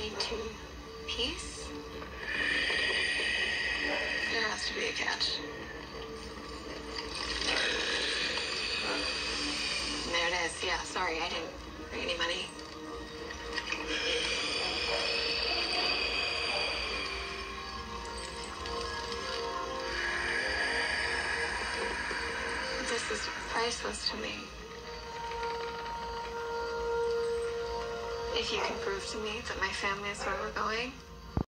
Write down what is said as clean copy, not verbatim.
into peace? There has to be a catch. There it is. Yeah, sorry, I didn't bring any money. This is priceless to me. If you can prove to me that my family is where we're going,